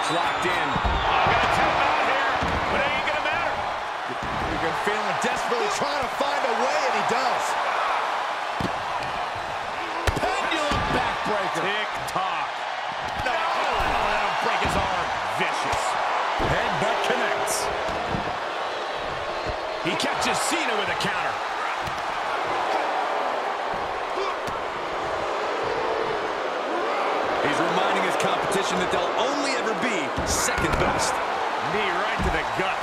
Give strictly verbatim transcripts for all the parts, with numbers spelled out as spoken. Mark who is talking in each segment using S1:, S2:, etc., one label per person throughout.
S1: suplex locked in.
S2: I'm gonna tap out here, but it ain't gonna matter.
S1: You've been feeling desperately trying to find a way, and he does. Pendulum backbreaker.
S2: Tick-tock. No, let him break his arm. Vicious.
S1: Headbutt connects.
S2: He catches Cena with a counter.
S1: He's reminding his competition that they'll only ever be second best.
S2: Knee right to the gut.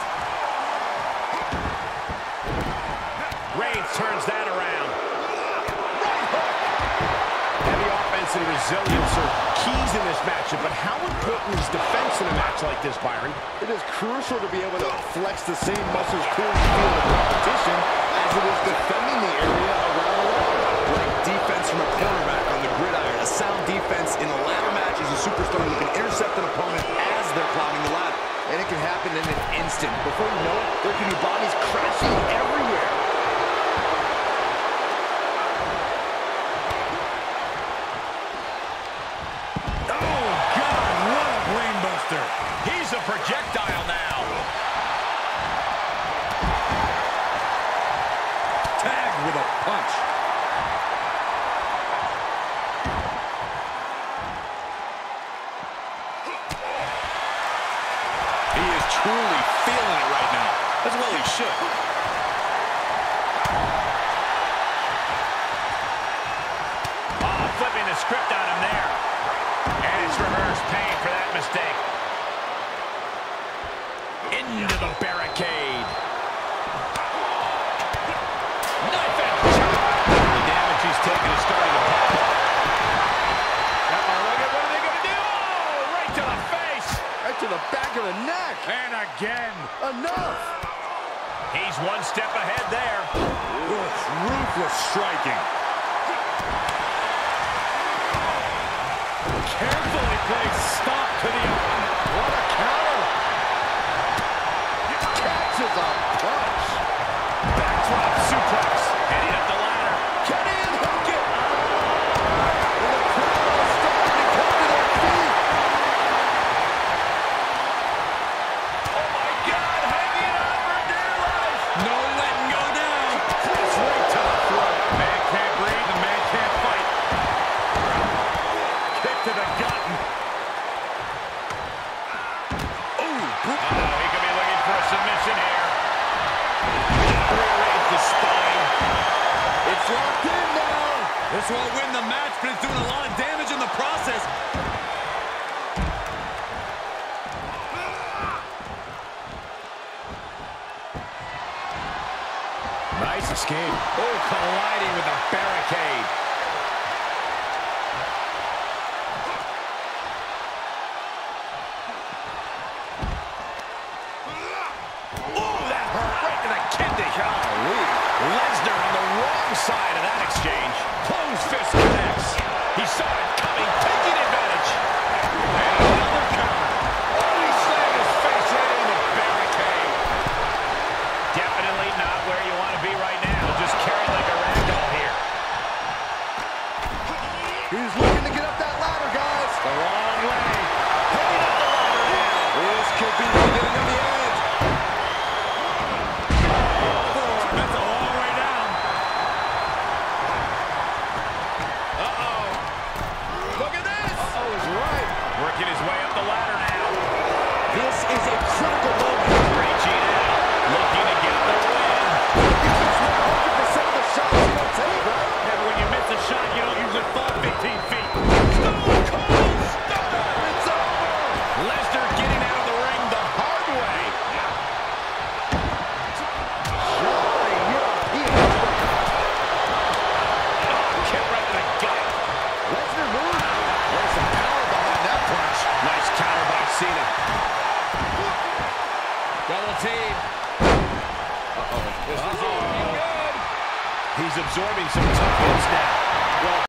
S2: Reigns turns that around. Right hook. Heavy offense and resilience are keys in this matchup, but how important is defense in a match like this, Byron?
S3: It is crucial to be able to flex the same muscles clearing the field of competition as it is defending the area around the ring.
S1: Like defense from a cornerback on the gridiron. A sound defense in a ladder match is a superstar who can intercept an opponent as they're climbing the ladder.
S3: And it can happen in an instant. Before you know it, there can be bodies crashing everywhere.
S2: Oh, God, what a brainbuster. He's a projectile now.
S1: Tagged with a punch. He is truly feeling it right now. As well he should.
S2: Oh, flipping the script on him there. And it's reverse pain for that mistake. Into the barricade. Knife and chop. The damage he's taken is starting to pop. Uh-oh, look at what are they going to do? Oh, right to the face.
S3: Right to the back of the neck.
S2: And again.
S3: Enough.
S2: He's one step ahead there.
S3: Ruthless striking.
S2: Carefully placed stop to the arm.
S3: What a counter. Catches a punch.
S2: Backdrop suplex. Heading up the ladder.
S3: Can he unhook it? And the crowd is starting to come to their feet.
S2: Oh my God, hanging on for dear life.
S1: No letting go now.
S2: That's right to the throat. Man can't breathe, the man can't fight. Kick to the gut.
S1: Ooh,
S2: Uh-oh, he could be looking for a submission here. Rearrange the spine.
S3: It's locked in now.
S1: this won't win the match, but it's doing a lot of damage in the process.
S2: Nice escape. Oh, colliding with the barricade. Oh, that hurt right to the kidney. Golly. Lesnar on the wrong side of that exchange. Closed fist connects. He saw it coming, taking advantage. And another counter. Oh, he slammed his face right into the barricade. Definitely not where you want to be right now. Just carried like a ragdoll here.
S3: He's looking to get up that ladder, guys.
S2: The wrong way. Heading up the ladder now.
S3: This could be the beginning of the end.
S2: That's a long way down. Uh-oh. Look at this.
S3: Uh-oh is right.
S2: Working his way up the ladder now.
S3: This is a critical moment.
S2: Reaching out. Looking to get the win.
S3: He's one hundred percent of the shots he don't take, right?
S2: Yeah, but when you miss a shot, you don't usually fall fifteen feet. Stone Cold Stunner.
S3: It's over.
S2: Lesnar getting out of the ring the hard way.
S3: Surely European.
S2: Oh, kick right to the gut.
S3: Lesnar move. There's some power behind that punch.
S2: Nice counter by Cena. Double team. Uh-oh. This is looking good. He's absorbing some tough hits now. Well,